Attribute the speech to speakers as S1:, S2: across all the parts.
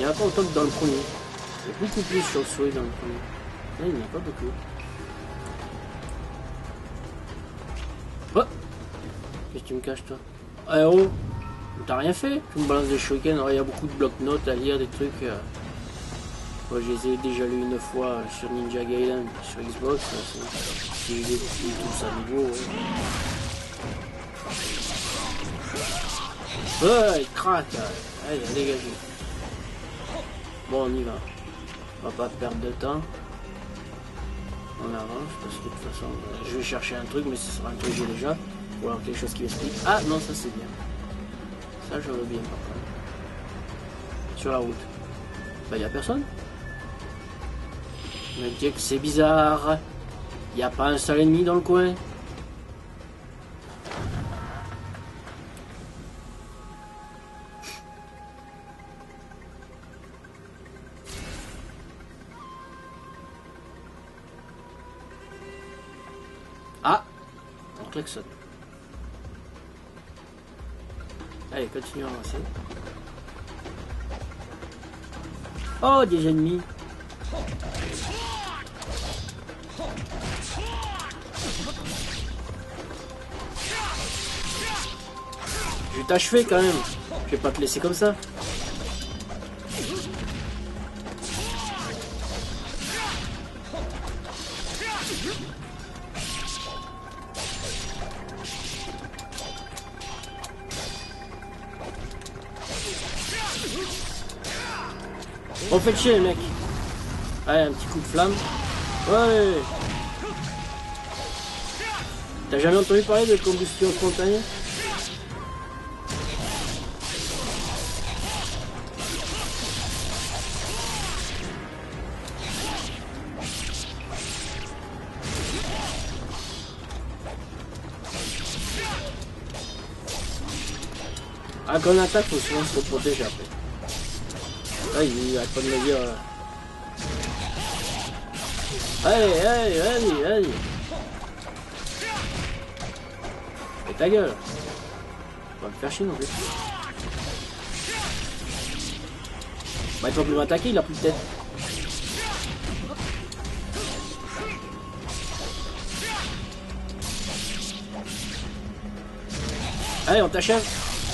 S1: n'y en a pas autant que dans le premier. Il y a beaucoup plus de chauves-souris dans le premier. Là, il n'y en a pas beaucoup. Oh, qu'est-ce que tu me caches, toi? Eh oh, t'as rien fait? Tu me balances des shurikens. Alors, il y a beaucoup de blocs-notes à lire, des trucs. Moi, je les ai déjà lus une fois sur Ninja Gaiden, sur Xbox. C'est tout ça nouveau. Ouais, il craque. Allez, dégagez. Bon, on y va. On va pas perdre de temps. On avance parce que de toute façon, je vais chercher un truc, mais ce sera un truc que j'ai déjà. Ou alors quelque chose qui m'explique. Ah non, ça c'est bien. Ça, je veux bien par contre. Sur la route. Bah, y a personne. Me dit que c'est bizarre. Y a pas un seul ennemi dans le coin. Ah, on klaxonne. Allez, continuons à avancer. Oh, des ennemis. Je vais t'achever quand même. Je vais pas te laisser comme ça. On fait chier les mecs. Allez, un petit coup de flamme. Ouais. T'as jamais entendu parler de combustion spontanée? Ah, quand on attaque, faut souvent se protéger après. Ah, il arrête pas de me dire... Allez. Et ta gueule. On va me faire chier non plus. Bah, il faut plus m'attaquer, il a plus de tête. Allez, on t'achève.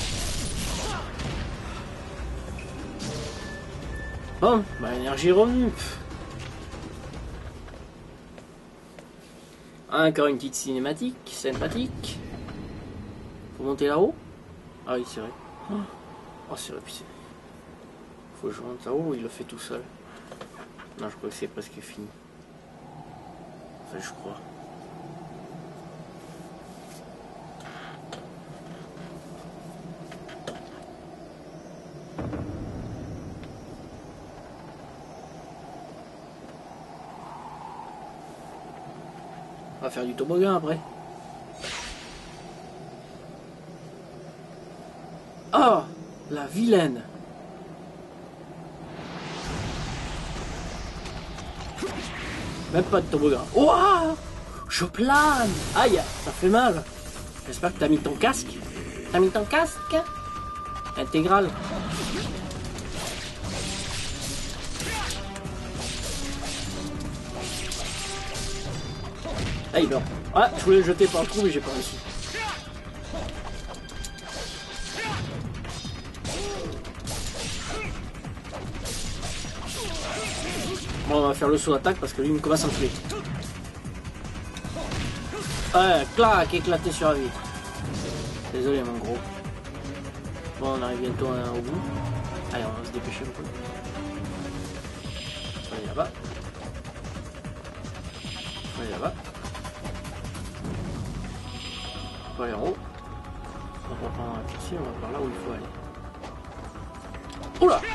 S1: Bon, bah l'énergie est revenue. Encore une petite cinématique, sympathique. Faut monter là-haut? Ah oui, c'est vrai. Oh, c'est vrai, putain. Faut que je monte là-haut, il le fait tout seul. Non, je crois que c'est presque fini. Enfin, je crois. On va faire du toboggan après. Oh, la vilaine. Même pas de toboggan. Ouah, je plane. Aïe, ça fait mal. J'espère que t'as mis ton casque. T'as mis ton casque intégral. Ah, il meurt. Ah, je voulais le jeter par le trou, mais j'ai pas réussi. Bon, on va faire le saut d'attaque parce que lui, il me commence à me tuer. Ouais, clac, éclaté sur la vitre. Désolé, mon gros. Bon, on arrive bientôt au bout. Allez, on va se dépêcher un peu. On va aller là-bas. On va aller là-bas. On va aller en haut. On va prendre ici, on va par là où il faut aller. Oula!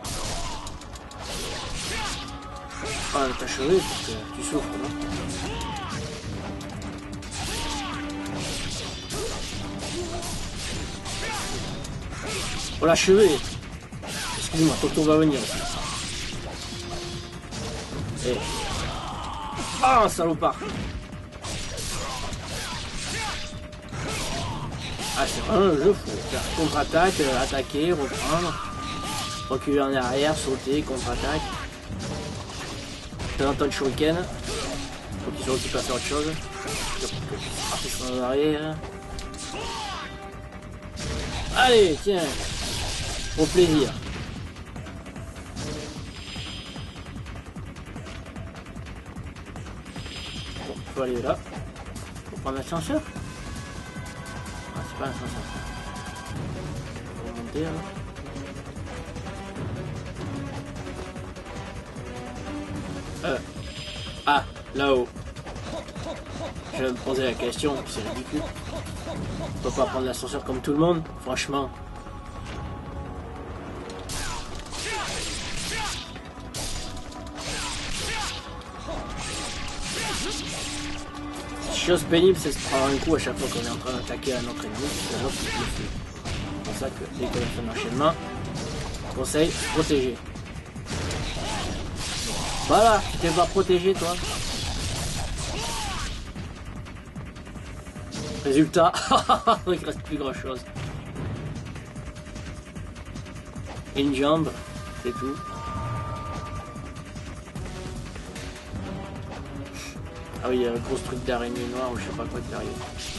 S1: Ah, t'as chevé parce que tu souffres, non? On l'a achevé. Excuse-moi, Toto va venir aussi. Eh. Ah, salopard! Ah, c'est vraiment un jeu, faut faire contre-attaque, attaquer, reprendre. Reculer en arrière, sauter, contre-attaque. De temps en temps de shuriken. Faut qu'ils soient occupés à faire autre chose. Ils sont en arrière. Allez, tiens. Au plaisir. Bon, faut aller là. Faut prendre l'ascenseur. Ah, c'est pas l'ascenseur. Faut monter là. Ah, là-haut. Je vais me poser la question, c'est ridicule. On peut pas prendre l'ascenseur comme tout le monde, franchement. Chose pénible, c'est de se prendre un coup à chaque fois qu'on est en train d'attaquer un autre ennemi. C'est pour ça que dès qu'on fait un enchaînement, conseil, protéger. Voilà, tu t'es pas protégé toi. Résultat, il reste plus grand chose. Une jambe, c'est tout. Ah oui, il y a un gros truc d'araignée noire ou je sais pas quoi qui arrive.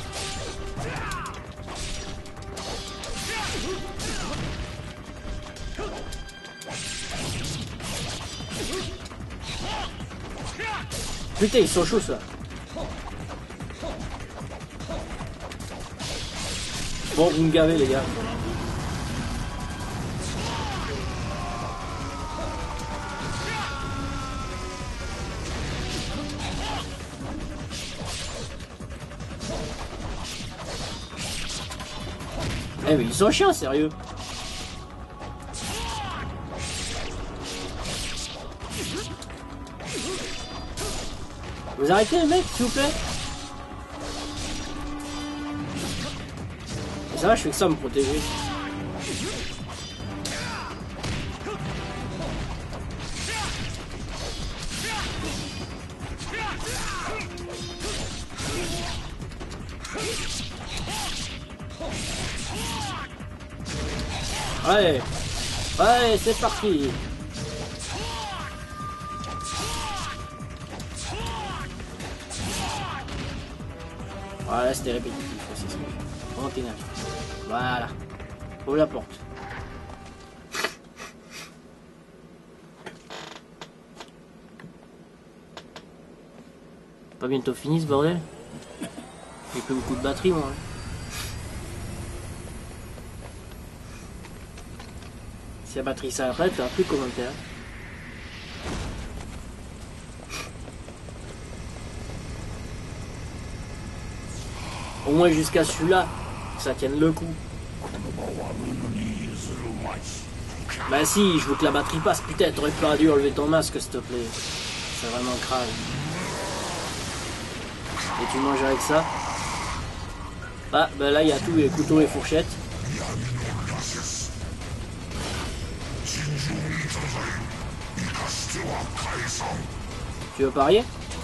S1: Putain, ils sont chauds ça. Bon, vous me gavez les gars. Eh mais ils sont chiants, sérieux. Vous arrêtez les mecs, s'il vous plaît. Et ça va, je fais que ça me protéger. Allez, allez, c'est parti. Voilà, c'était répétitif, c'est ce que je fais. Énergie. Voilà. Ouvre la porte. Pas bientôt fini ce bordel? J'ai plus beaucoup de batterie moi. Si la batterie s'arrête, t'as plus de commentaires. Au moins jusqu'à celui-là, que ça tienne le coup. Bah si, je veux que la batterie passe. Putain, t'aurais pas dû enlever ton masque, s'il te plaît. C'est vraiment crade. Et tu manges avec ça. Ah, bah là, il y a tout, les couteaux et fourchettes. Tu veux parier?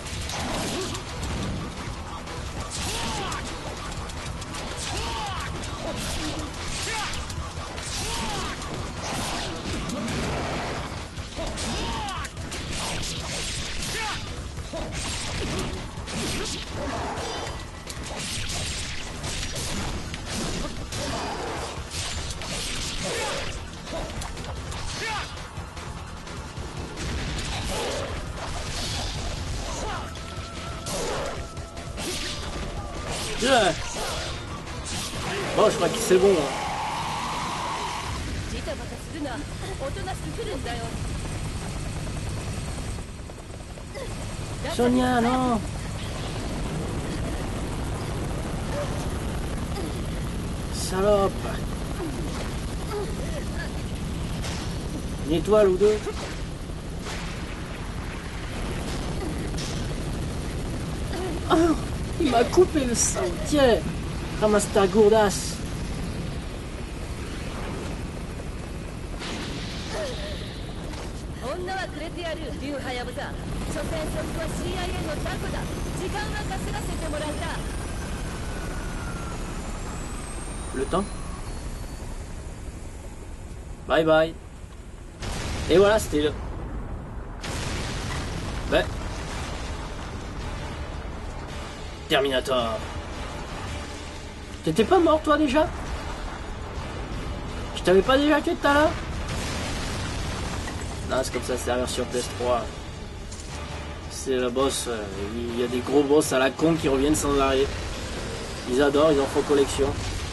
S1: Bon, je crois que c'est bon. Sonia, non. Salope. Une étoile ou deux. Oh, il m'a coupé le sang. Tiens, ramasse ta gourdasse. Le temps. Bye bye. Et voilà, c'était le... Ouais. Terminator. T'étais pas mort toi déjà? Je t'avais pas déjà tué tout à l'heure? Non, c'est comme ça, c'est la version PS3. C'est le boss, il y a des gros boss à la con qui reviennent sans arrêt. Ils adorent, ils en font collection.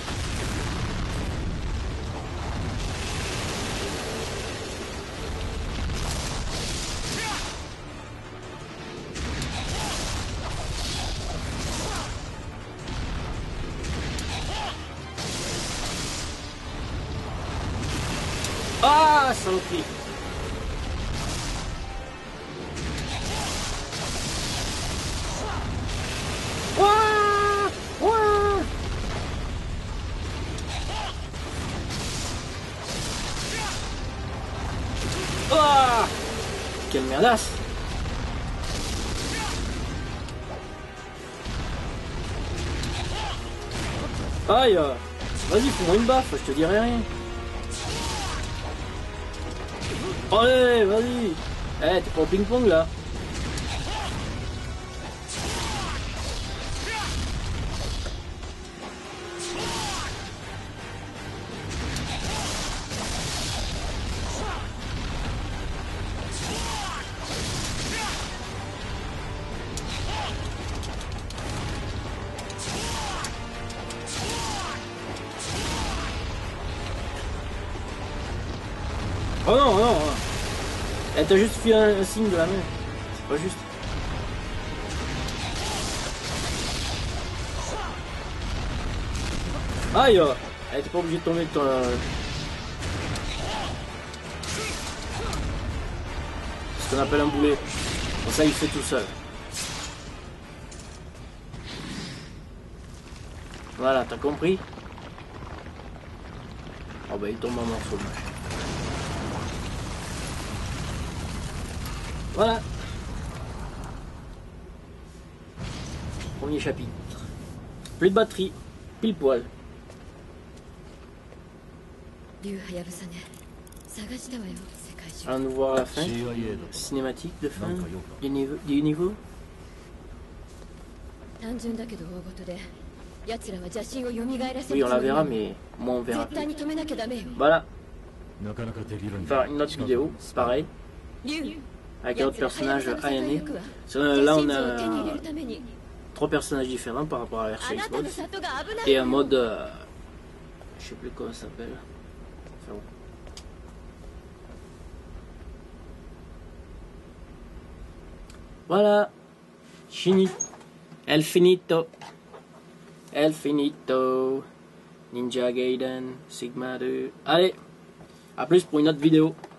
S1: Ah, saloperie. Ouah, ouah. Ah, quelle merdasse. Aïe. Vas-y, fais-moi une baffe, je te dirai rien. Allez, vas-y. Eh, t'es pas au ping-pong là. Oh non, non. Elle t'a juste fait un signe de la main. C'est pas juste. Aïe. Elle était pas obligée de tomber de ton... ce qu'on appelle un boulet. Bon, ça il fait tout seul. Voilà, t'as compris? Oh bah il tombe en morceaux. Voilà. Premier chapitre. Plus de batterie. Pile poil. Allons nous voir la fin. Cinématique de fin du niveau. Oui, on la verra, mais moi on verra plus. Voilà. Faire une autre vidéo, c'est pareil. Avec un autre personnage, Ayane. Là on a 3 personnages différents par rapport à la version Xbox. Et un mode... je sais plus comment ça s'appelle. Enfin, bon. Voilà. Fini. El finito. El finito. Ninja Gaiden. Sigma 2. Allez. A plus pour une autre vidéo.